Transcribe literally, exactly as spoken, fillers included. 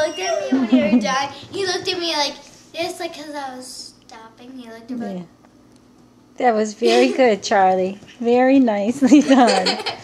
looked at me when you were done. He looked at me like this, like because I was stopping. He looked at me. Yeah. That was very good, Charlie. Very nicely done.